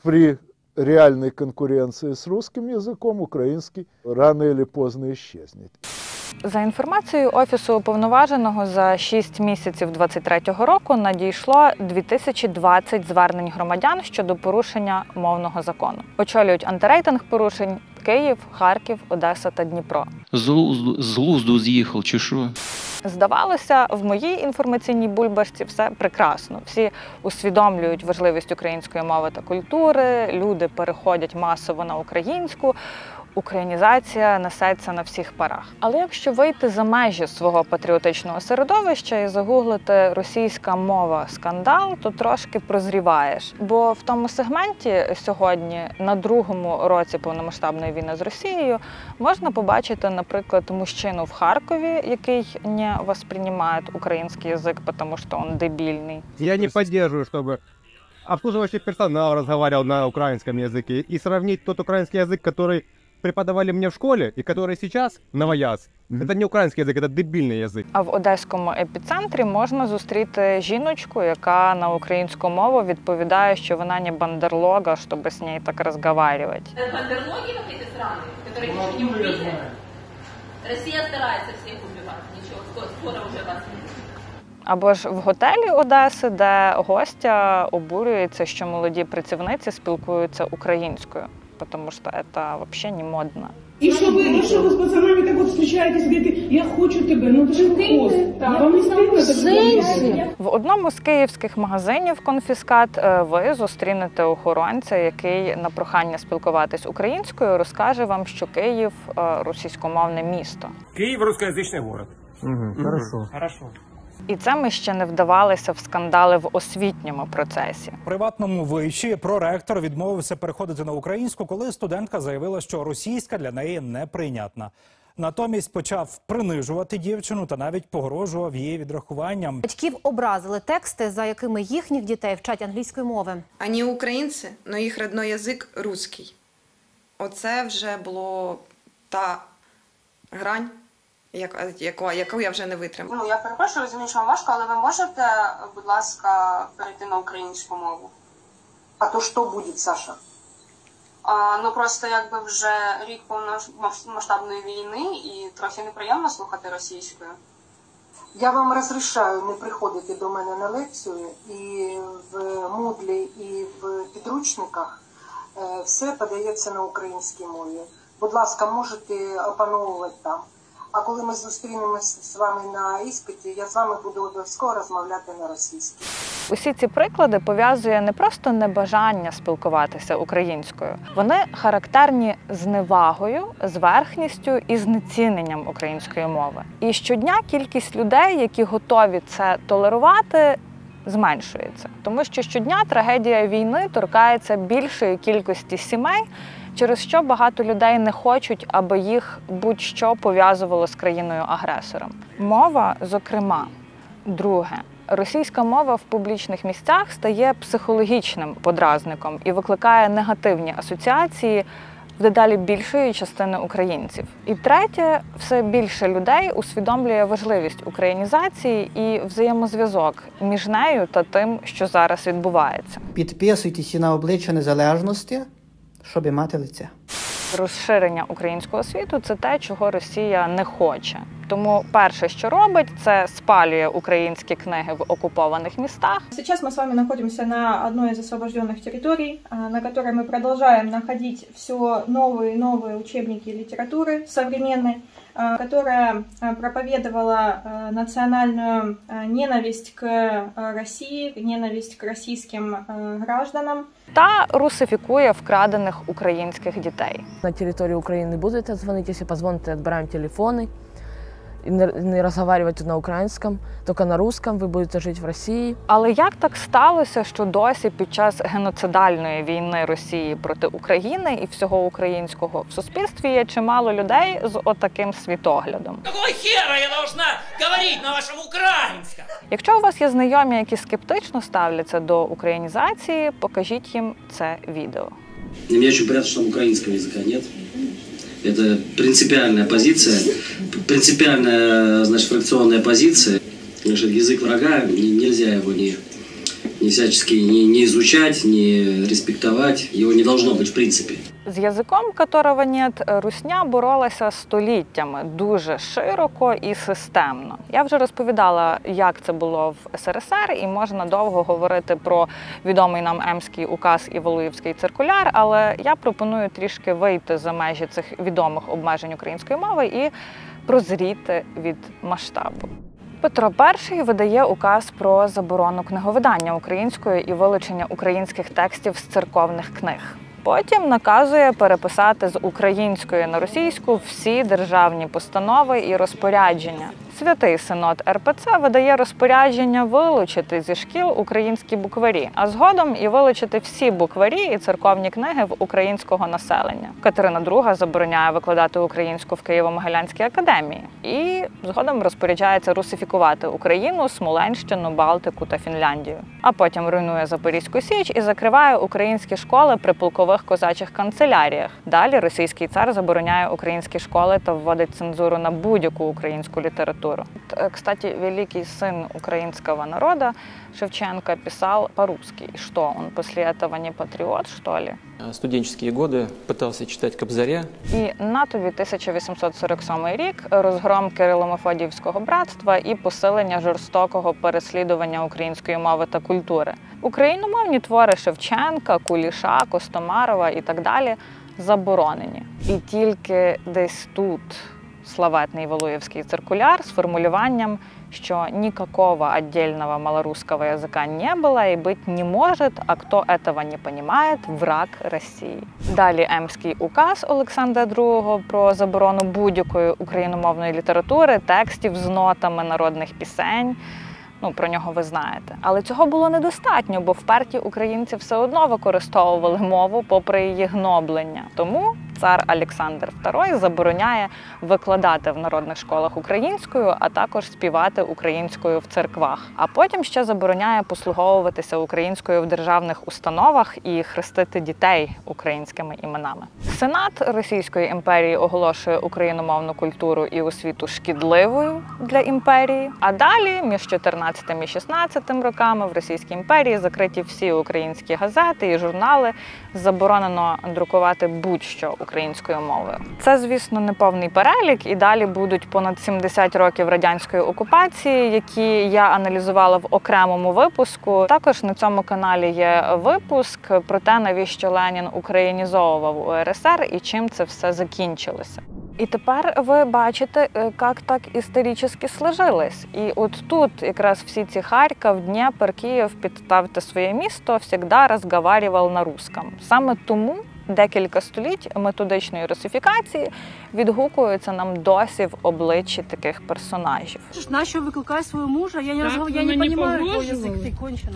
При реальной конкуренции с русским языком украинский рано или поздно исчезнет. За інформацією Офісу Уповноваженого, за 6 місяців 2023 року надійшло 2020 звернень громадян щодо порушення мовного закону. Очолюють антирейтинг порушень Київ, Харків, Одеса та Дніпро. З глузду з'їхав, чи що? Здавалося, в моїй інформаційній бульбашці все прекрасно. Всі усвідомлюють важливість української мови та культури, люди переходять масово на українську, українізація несеться на всіх парах. Але якщо вийти за межі свого патріотичного середовища і загуглити «російська мова скандал», то трошки прозріваєш. Бо в тому сегменті сьогодні, на другому році повномасштабної війни з Росією, можна побачити, наприклад, мужчину в Харкові, який не воспринимає український язик, тому що він дебільний. Я не підтримую, щоб обслуживающий персонал разговаривал на украинском языке, и сравнить тот украинский язык, который преподавали мне в школе, и который сейчас новояз. Это не український язик, це дебільний язик. А в одеському епіцентрі можна зустріти жіночку, яка на українську мову відповідає, що вона не бандерлога, щоб з нею так розмовляти. Бандерлоги какие-то страны, которые ничего не убили. Росія старається всіх убивати, нічого, скоро вже вас не. Або ж в готелі Одеси, де гостя обурюється, що молоді працівниці спілкуються українською, тому що це взагалі не модно. І що ви з пацанами так от зустрічаєтесь, говорите, я хочу тебе, ну ти ж хост. Вам не стидно? В одному з київських магазинів «Конфіскат» ви зустрінете охоронця, який на прохання спілкуватись українською розкаже вам, що Київ – російськомовне місто. Київ – русскоязичний город. Хорошо. І це ми ще не вдавалися в скандали в освітньому процесі. В приватному виші проректор відмовився переходити на українську, коли студентка заявила, що російська для неї неприйнятна. Натомість почав принижувати дівчину та навіть погрожував її відрахуванням. Батьків образили тексти, за якими їхніх дітей вчать англійської мови. Вони українці, але їх родний язик – русський. Оце вже було та грань, яку я вже не витримала. Ну, я перепрошую, розумію, що вам важко, але ви можете, будь ласка, перейти на українську мову? А то що буде, Саша? Ну, просто якби вже рік повномасштабної війни і трохи неприємно слухати російською. Я вам розрішаю не приходити до мене на лекцію, і в Moodle, і в підручниках все подається на українській мові. Будь ласка, можете опановувати там. А коли ми зустрінемося з вами на іспиті, я з вами буду обов'язково розмовляти на російській. Усі ці приклади пов'язує не просто небажання спілкуватися українською. Вони характерні зневагою, зверхністю і знеціненням української мови. І щодня кількість людей, які готові це толерувати, зменшується. Тому що щодня трагедія війни торкається більшої кількості сімей, через що багато людей не хочуть, аби їх будь-що пов'язувало з країною-агресором. Мова, зокрема. Друге. Російська мова в публічних місцях стає психологічним подразником і викликає негативні асоціації в дедалі більшої частини українців. І третє, все більше людей усвідомлює важливість українізації і взаємозв'язок між нею та тим, що зараз відбувається. Підписуйтеся на обличчя незалежності, щоб мати лице. Розширення українського світу – це те, чого Росія не хоче. Тому перше, що робить, це спалює українські книги в окупованих містах. Сейчас мы с вами находимся на одной из освобожденных территорий, на которой мы продолжаем находить все новые и новые учебники литературы современной, которая проповедовала национальную ненависть к России, ненависть к российским гражданам. Та русифікує вкрадених українських дітей. На території України будете дзвонити, якщо позвоните, відбираємо телефони. Не розмовляти на українському, тільки на русском, ви будете жити в Росії. Але як так сталося, що досі під час геноцидальної війни Росії проти України і всього українського в суспільстві є чимало людей з отаким світоглядом? Какого хера я должна говорити на вашому українському? Якщо у вас є знайомі, які скептично ставляться до українізації, покажіть їм це відео. Мне очень приятно, что там украинского языка нет. Это принципиальная позиция, принципиальная, значит, фракционная позиция. Потому что язык врага, нельзя его не всячески не изучать, не респектовать. Его не должно быть в принципе. З язиком, которого нет, русня боролася століттями дуже широко і системно. Я вже розповідала, як це було в СРСР, і можна довго говорити про відомий нам Емський указ і Валуєвський циркуляр, але я пропоную трішки вийти за межі цих відомих обмежень української мови і прозріти від масштабу. Петро І видає указ про заборону книговидання українською і вилучення українських текстів з церковних книг. Потім наказує переписати з української на російську всі державні постанови і розпорядження. Святий Синод РПЦ видає розпорядження вилучити зі шкіл українські букварі, а згодом і вилучити всі букварі і церковні книги в українського населення. Катерина II забороняє викладати українську в Києво-Могилянській академії і згодом розпоряджається русифікувати Україну, Смоленщину, Балтику та Фінляндію. А потім руйнує Запорізьку Січ і закриває українські школи при полкових козачих канцеляріях. Далі російський цар забороняє українські школи та вводить цензуру на будь-яку українську літературу. Кстати, великий сын украинского народа Шевченко писал по-русски. И что, он после этого не патриот, что ли? Студенческие годы пытался читать Кобзаря. І на тобі 1847 рік, розгром Кирило-Мефодіївського братства і посилення жорстокого переслідування української мови та культури. Україномовні твори Шевченка, Куліша, Костомарова і так далі заборонені. І тільки десь тут славетний Валуєвський циркуляр з формулюванням, що никакого отдельного малорусского языка не было и быть не может, а кто этого не понимает – враг Росії. Далі Емський указ Олександра II про заборону будь-якої україномовної літератури, текстів з нотами народних пісень. Про нього ви знаєте. Але цього було недостатньо, бо вперті українці все одно використовували мову попри її гноблення. Тому цар Олександр II забороняє викладати в народних школах українською, а також співати українською в церквах. А потім ще забороняє послуговуватися українською в державних установах і хрестити дітей українськими іменами. Сенат Російської імперії оголошує україномовну культуру і освіту шкідливою для імперії. А далі, між 14 і 16 роками, в Російській імперії закриті всі українські газети і журнали, заборонено друкувати будь-що українською мовою. Це, звісно, не повний перелік, і далі будуть понад 70 років радянської окупації, які я аналізувала в окремому випуску. Також на цьому каналі є випуск про те, навіщо Ленін українізовував УРСР і чим це все закінчилося. І тепер ви бачите, як так історично сложилось. І от тут якраз всі ці Харків, Дніпр, Київ, підставте своє місто, завжди розмовляв на русском. Саме тому декілька століть методичної русифікації відгукуються нам досі в обличчі таких персонажів. Нащо викликай свого мужа? Я не розумію твій язик, ти кончена.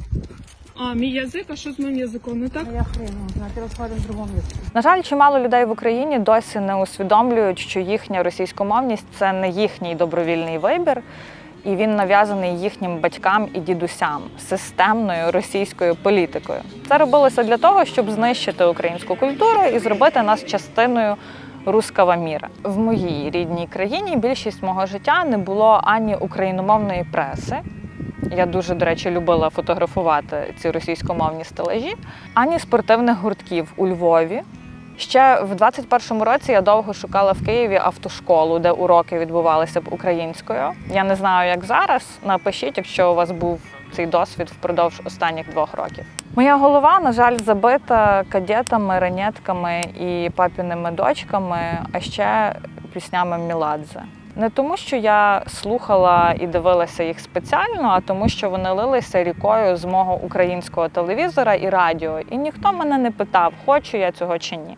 А, мій язик? А що з моїм язиком? Не так? Я хрен, ти розмовляєш в другому язикі. На жаль, чимало людей в Україні досі не усвідомлюють, що їхня російськомовність – це не їхній добровільний вибір, і він нав'язаний їхнім батькам і дідусям системною російською політикою. Це робилося для того, щоб знищити українську культуру і зробити нас частиною руського міра. В моїй рідній країні більшість мого життя не було ані україномовної преси, я дуже, до речі, любила фотографувати ці російськомовні стелажі, ані спортивних гуртків у Львові. Ще в 21-му році я довго шукала в Києві автошколу, де уроки відбувалися б українською. Я не знаю, як зараз. Напишіть, якщо у вас був цей досвід впродовж останніх 2 років. Моя голова, на жаль, забита кадетами, ранетками і папіними дочками, а ще піснями Меладзе. Не тому, що я слухала і дивилася їх спеціально, а тому, що вони лилися рікою з мого українського телевізора і радіо. І ніхто мене не питав, хочу я цього чи ні.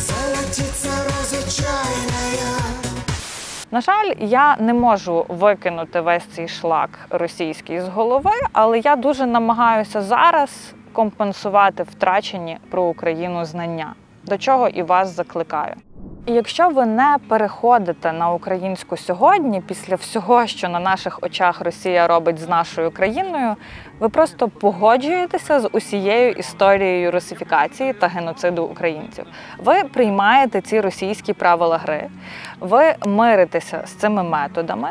На жаль, я не можу викинути весь цей шлак російський з голови, але я дуже намагаюся зараз компенсувати втрачені про Україну знання, до чого і вас закликаю. І якщо ви не переходите на українську сьогодні, після всього, що на наших очах Росія робить з нашою країною, ви просто погоджуєтеся з усією історією русифікації та геноциду українців. Ви приймаєте ці російські правила гри, ви миритеся з цими методами,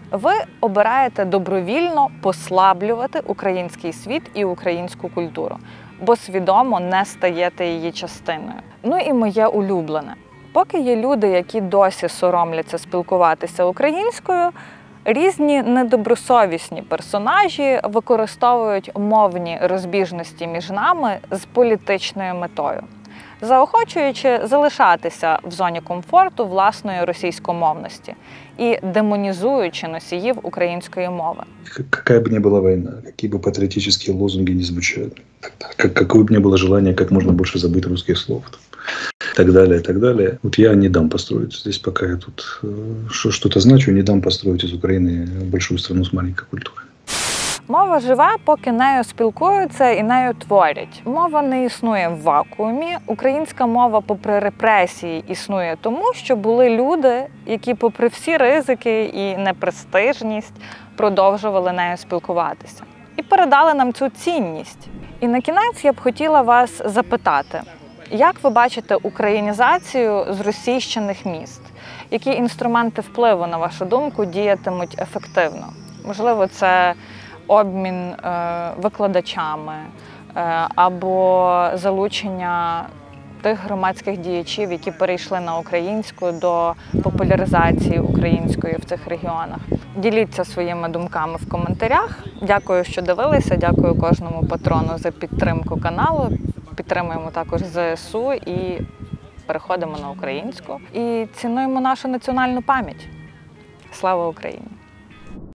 Ви обираєте добровільно послаблювати український світ і українську культуру, бо свідомо не стаєте її частиною. Ну і моє улюблене. Поки є люди, які досі соромляться спілкуватися українською, різні недобросовісні персонажі використовують мовні розбіжності між нами з політичною метою, заохочуючи залишатися в зоні комфорту власної російськомовності і демонізуючи носіїв української мови. Какая бы ни была война, какие бы патриотические лозунги не звучали, какое бы ни было желание как можно больше забыть русских слов, и так далее, и так далее. Вот я не дам построить здесь, пока я тут что-то значу, не дам построить из Украины большую страну с маленькой культурой. Мова живе, поки нею спілкуються і нею творять. Мова не існує в вакуумі. Українська мова, попри репресії, існує тому, що були люди, які попри всі ризики і непрестижність продовжували нею спілкуватися. І передали нам цю цінність. І на кінець я б хотіла вас запитати, як ви бачите українізацію зросійщених міст? Які інструменти впливу, на вашу думку, діятимуть ефективно? Можливо, це обмін викладачами або залучення тих громадських діячів, які перейшли на українську, до популяризації української в цих регіонах. Діліться своїми думками в коментарях. Дякую, що дивилися, дякую кожному патрону за підтримку каналу. Підтримуємо також ЗСУ і переходимо на українську. І цінуємо нашу національну пам'ять. Слава Україні!